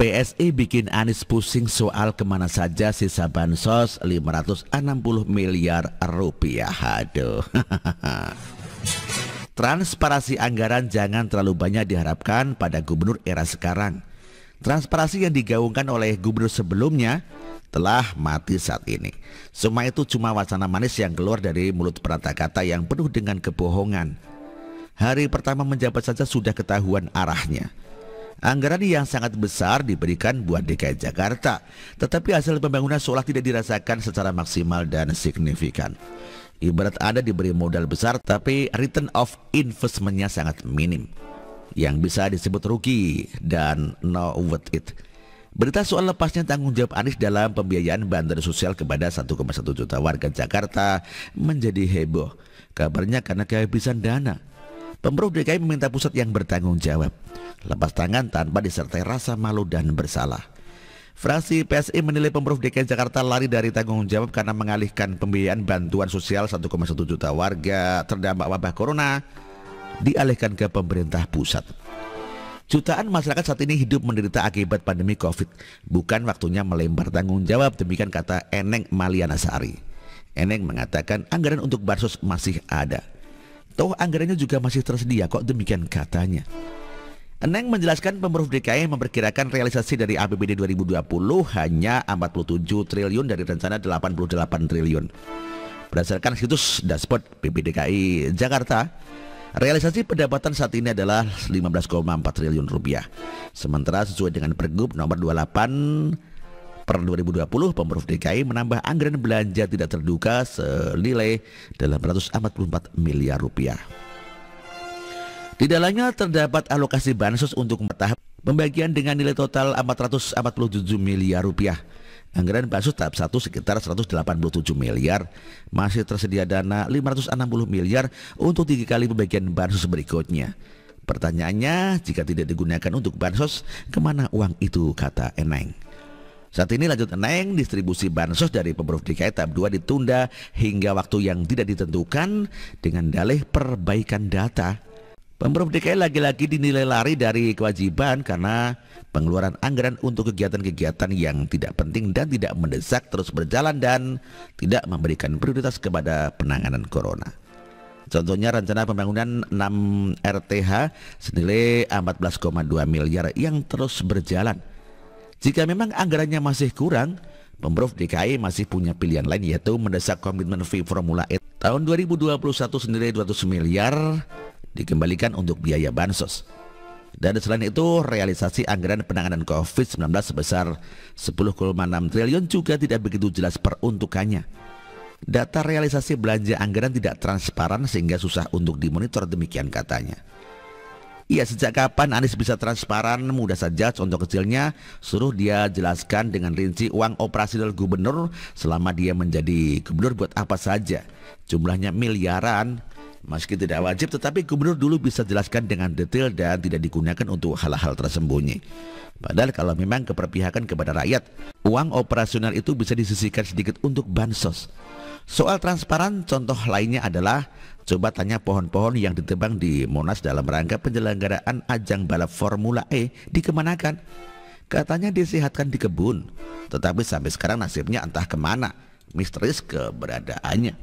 PSI bikin Anies pusing soal kemana saja sisa bansos 560 miliar rupiah. Aduh. Transparansi anggaran jangan terlalu banyak diharapkan pada gubernur era sekarang. Transparansi yang digaungkan oleh gubernur sebelumnya telah mati saat ini. Semua itu cuma wacana manis yang keluar dari mulut perantara kata yang penuh dengan kebohongan. Hari pertama menjabat saja sudah ketahuan arahnya. Anggaran yang sangat besar diberikan buat DKI Jakarta, tetapi hasil pembangunan seolah tidak dirasakan secara maksimal dan signifikan. Ibarat Anda diberi modal besar, tapi return of investment-nya sangat minim, yang bisa disebut rugi dan no worth it. Berita soal lepasnya tanggung jawab Anies dalam pembiayaan bantuan sosial kepada 1,1 juta warga Jakarta menjadi heboh. Kabarnya karena kehabisan dana. Pemprov DKI meminta pusat yang bertanggung jawab lepas tangan tanpa disertai rasa malu dan bersalah. Fraksi PSI menilai Pemprov DKI Jakarta lari dari tanggung jawab karena mengalihkan pembiayaan bantuan sosial 1,1 juta warga terdampak wabah corona dialihkan ke pemerintah pusat. Jutaan masyarakat saat ini hidup menderita akibat pandemi COVID. Bukan waktunya melempar tanggung jawab, demikian kata Eneng Malianasari. Eneng mengatakan anggaran untuk bansos masih ada. Toh anggarannya juga masih tersedia kok, demikian katanya. Eneng menjelaskan Pemprov DKI memperkirakan realisasi dari APBD 2020 hanya 47 triliun dari rencana 88 triliun. Berdasarkan situs dashboard PPDKI Jakarta, realisasi pendapatan saat ini adalah 15,4 triliun rupiah. Sementara sesuai dengan Pergub nomor 28 per 2020, Pemprov DKI menambah anggaran belanja tidak terduga senilai 844 miliar rupiah. Di dalamnya terdapat alokasi bansos untuk tahap pembagian dengan nilai total 447 miliar rupiah. Anggaran bansos tahap 1 sekitar 187 miliar. Masih tersedia dana 560 miliar untuk 3 kali pembagian bansos berikutnya. Pertanyaannya, jika tidak digunakan untuk bansos, kemana uang itu, kata Eneng. Saat ini lanjut Eneng, distribusi bansos dari Pemprov DKI tahap 2 ditunda hingga waktu yang tidak ditentukan dengan dalih perbaikan data. Pemprov DKI lagi-lagi dinilai lari dari kewajiban karena pengeluaran anggaran untuk kegiatan-kegiatan yang tidak penting dan tidak mendesak terus berjalan dan tidak memberikan prioritas kepada penanganan corona. Contohnya rencana pembangunan 6 RTH senilai 14,2 miliar yang terus berjalan. Jika memang anggarannya masih kurang, Pemprov DKI masih punya pilihan lain, yaitu mendesak komitmen fee Formula E tahun 2021 senilai 200 miliar dikembalikan untuk biaya bansos. Dan selain itu, realisasi anggaran penanganan COVID-19 sebesar 10,6 triliun juga tidak begitu jelas peruntukannya. Data realisasi belanja anggaran tidak transparan sehingga susah untuk dimonitor, demikian katanya. Iya, sejak kapan Anies bisa transparan? Mudah saja, contoh kecilnya suruh dia jelaskan dengan rinci uang operasional gubernur selama dia menjadi gubernur buat apa saja. Jumlahnya miliaran, meski tidak wajib, tetapi gubernur dulu bisa jelaskan dengan detail dan tidak digunakan untuk hal-hal tersembunyi. Padahal kalau memang keberpihakan kepada rakyat, uang operasional itu bisa disisihkan sedikit untuk bansos. Soal transparan, contoh lainnya adalah coba tanya pohon-pohon yang ditebang di Monas dalam rangka penyelenggaraan ajang balap Formula E dikemanakan. Katanya disehatkan di kebun, tetapi sampai sekarang nasibnya entah kemana, misterius keberadaannya.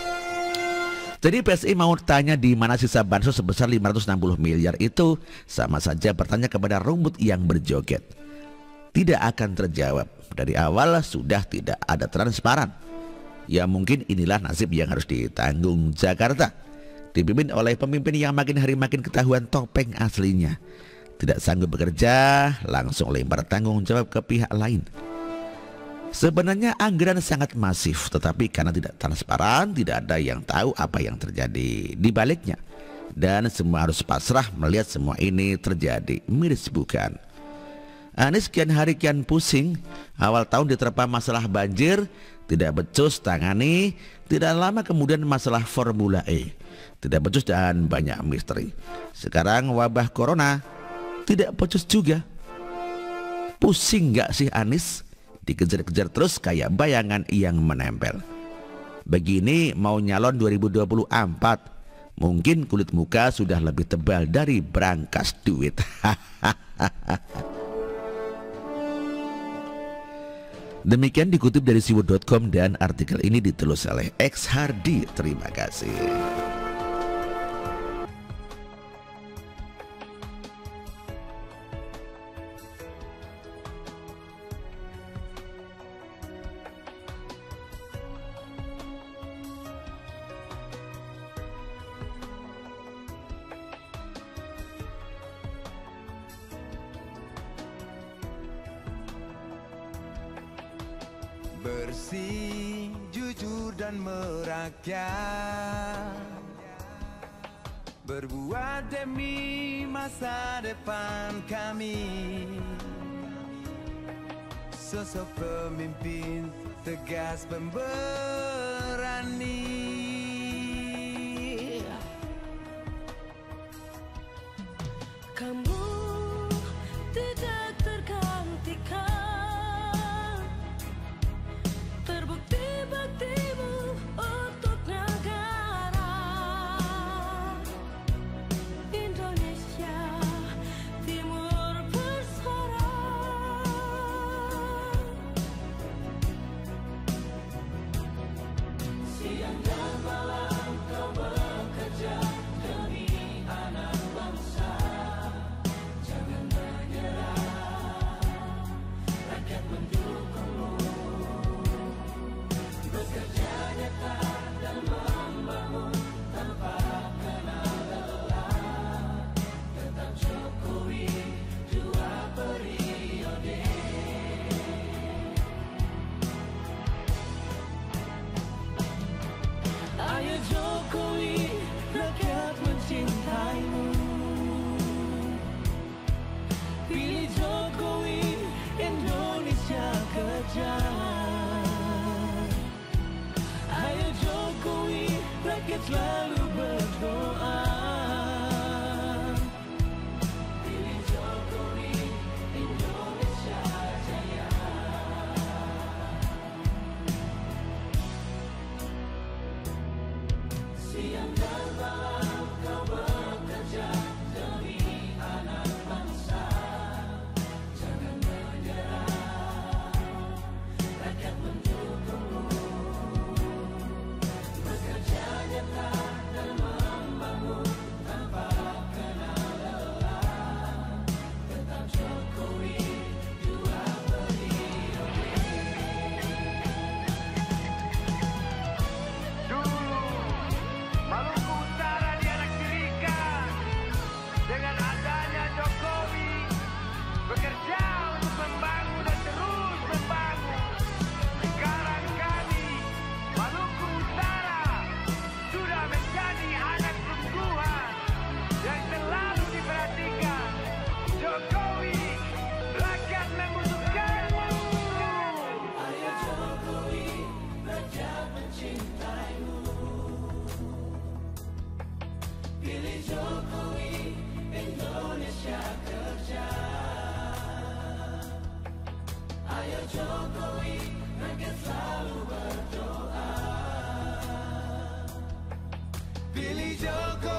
Jadi PSI mau tanya di mana sisa bansos sebesar 560 miliar itu, sama saja bertanya kepada rumput yang berjoget. Tidak akan terjawab. Dari awal sudah tidak ada transparan. Ya mungkin inilah nasib yang harus ditanggung Jakarta. Dipimpin oleh pemimpin yang makin hari makin ketahuan topeng aslinya. Tidak sanggup bekerja, langsung lempar tanggung jawab ke pihak lain. Sebenarnya anggaran sangat masif, tetapi karena tidak transparan, tidak ada yang tahu apa yang terjadi di baliknya. Dan semua harus pasrah melihat semua ini terjadi, miris bukan? Anies kian hari kian pusing. Awal tahun diterpa masalah banjir, tidak becus tangani. Tidak lama kemudian masalah Formula E, tidak becus dan banyak misteri. Sekarang wabah corona, tidak becus juga. Pusing gak sih Anies? Dikejar-kejar terus kayak bayangan yang menempel. Begini mau nyalon 2024, mungkin kulit muka sudah lebih tebal dari brankas duit. Demikian dikutip dari siwut.com dan artikel ini ditulis oleh X Hardi. Terima kasih. Bersih, jujur dan merakyat, berbuat demi masa depan kami. Sosok pemimpin tegas pemberani, kamu tidak tergantikan, terbukti baktimu untuk negara Indonesia Timur bersuara. Siang dan malam kau bekerja demi anak bangsa. Jangan menyerah, rakyat mendukungmu. Bekerja nyata dan membangun tanpa kenal lelah. Tetap Jokowi 2 periode. Ayo Jokowi, rakyat mencintaimu. Pilih Jokowi, Indonesia kerja. Ayo Jokowi, rakyat selalu berdoa. Pilih Jokowi, Indonesia jaya. Siang dan malam kau bekerja demi anak bangsa. Jangan menyerah, rakyat mendukungmu. Bekerja nyata dan membangun tanpa kenal lelah. Tetap Jokowi 2 periode. Dulu Maluku Utara dianaktirikan. Dengan adanya Jokowi bekerja untuk membangun dan terus membangun. Sekarang kami Maluku Utara sudah menjadi anak sungguhan yang selalu diperhatikan. Jokowi, rakyat membutuhkanmu. Ayo Jokowi, rakyat mencintaimu. Pilih Jokowi, Indonesia kerja. Ayo Jokowi, rakyat selalu berdoa. pilih Jokowi.